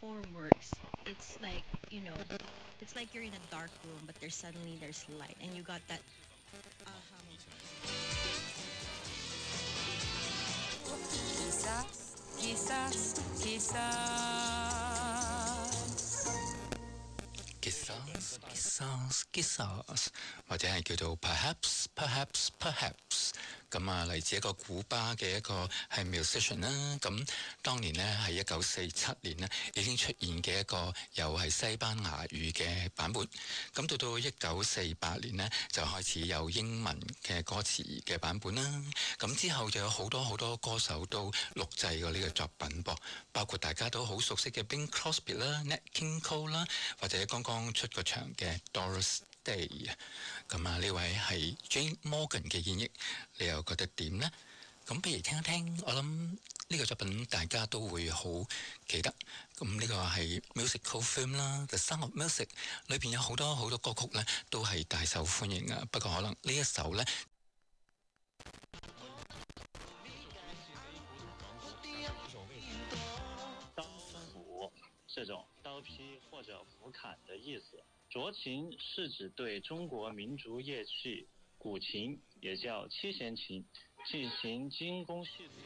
form works, it's like, it's like you're in a dark room, but there's light, and you got that aha moment. Quizás 或者係叫做 perhaps 咁啊，嚟自一個古巴嘅一個係 musician 啦。咁當年呢，係1947年呢已經出現嘅一個又係西班牙語嘅版本。咁到到1948年呢，就開始有英文嘅歌詞嘅版本啦。咁之後就有好多歌手都錄製過呢個作品噃，包括大家都好熟悉嘅 Bing Crosby 啦、Nat King Cole 啦，或者剛剛出個場嘅 Doris Day。咁啊，呢位係 Jane Morgan 嘅演繹，你又覺得點呢？咁不如聽一聽，我諗呢個作品大家都會好記得。咁呢個係 musical film 啦，《The Sound of Music》裏邊有好多歌曲呢，都係大受歡迎啊。不過可能呢一首呢， 刀斧这种刀劈或者斧砍的意思。斫琴是指对中国民族乐器古琴，也叫七弦琴，进行精工细作。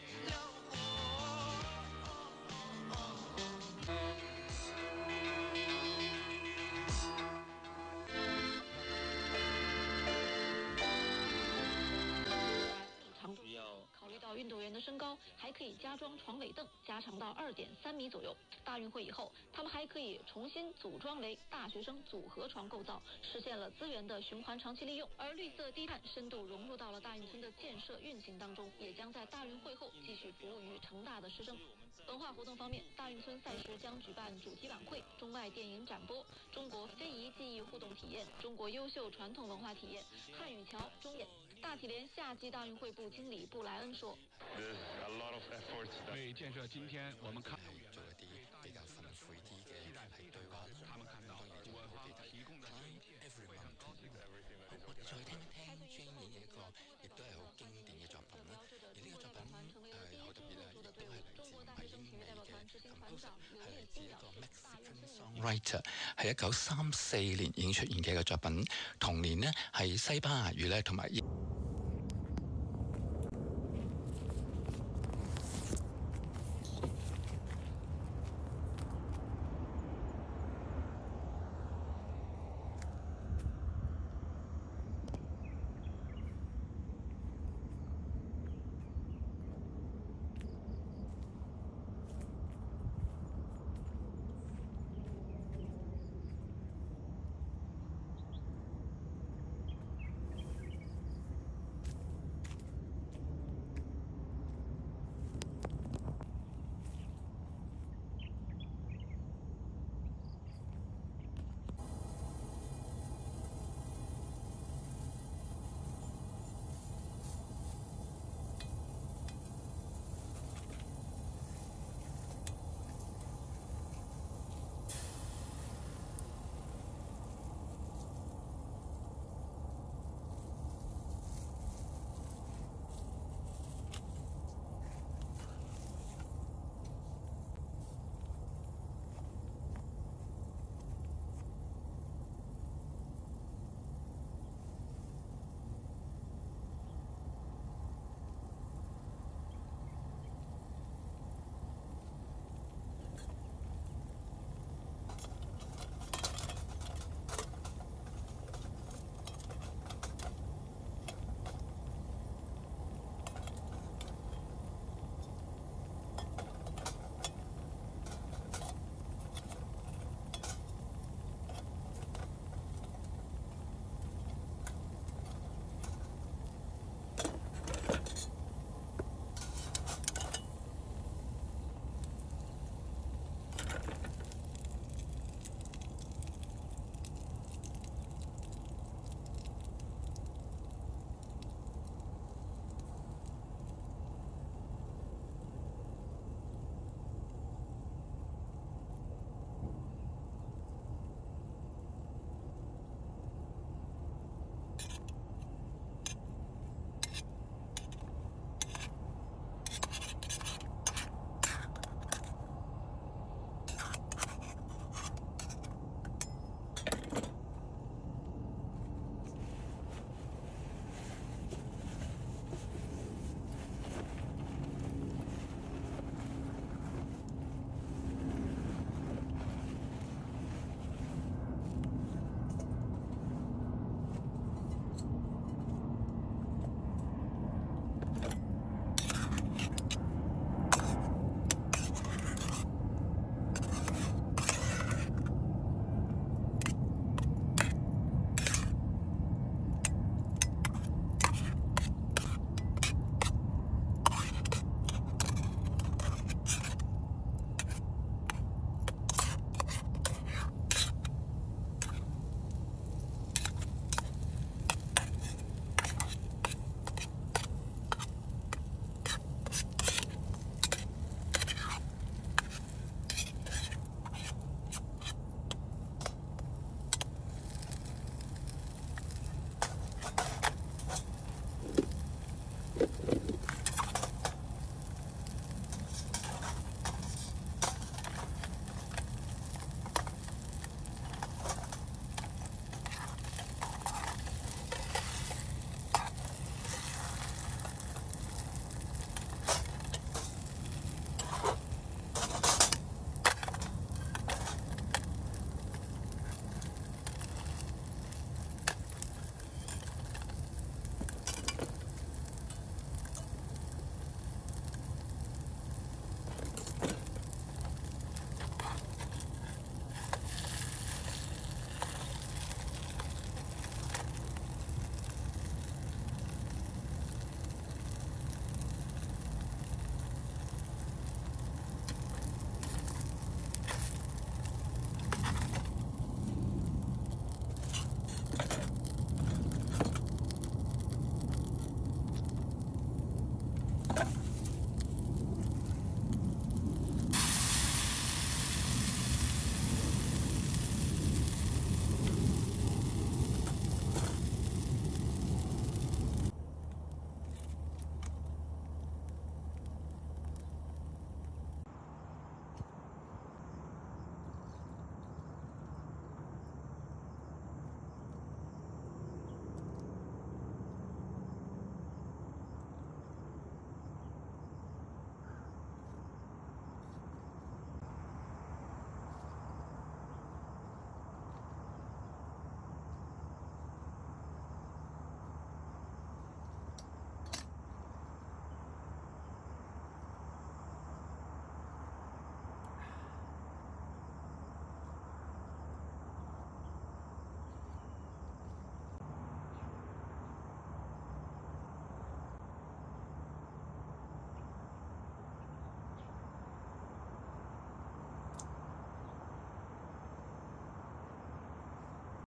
考虑到运动员的身高，还可以加装床尾凳，加长到2.3米左右。大运会以后，他们还可以重新组装为大学生组合床构造，实现了资源的循环长期利用。而绿色低碳深度融入到了大运村的建设运行当中，也将在大运会后继续服务于成大的师生。文化活动方面，大运村赛事将举办主题晚会、中外电影展播、中国非遗技艺互动体验、中国优秀传统文化体验、汉语桥中演。大体联夏季大运会部经理布莱恩说：“ 为建设今天我们看做一啲比較憤悔啲嘅係對話， 他們看到我提供的這一切。 好，我哋再聽一聽 Jane 演嘅一個，亦都係好經典嘅作品啦。而呢個作品好特別啊，亦都係嚟自唔係英美嘅 composer， 係嚟自一個 Mexican songwriter， 係1934年已經出現嘅一個作品。同年呢，係西班牙語咧同埋。